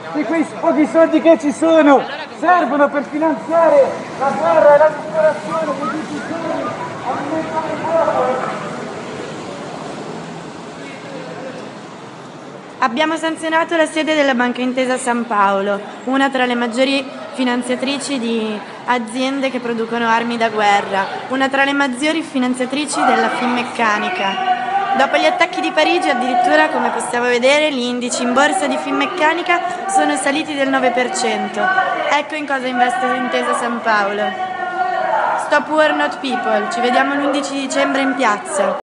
di quei pochi soldi che ci sono servono per finanziare la guerra e la disperazione di tutti i giorni alimentare il popolo. Abbiamo sanzionato la sede della Banca Intesa San Paolo, una tra le maggiori finanziatrici di aziende che producono armi da guerra, una tra le maggiori finanziatrici della Finmeccanica. Dopo gli attacchi di Parigi, addirittura, come possiamo vedere, gli indici in borsa di Finmeccanica sono saliti del 9%. Ecco in cosa investe Intesa San Paolo. Stop War Not People, ci vediamo l'11 dicembre in piazza.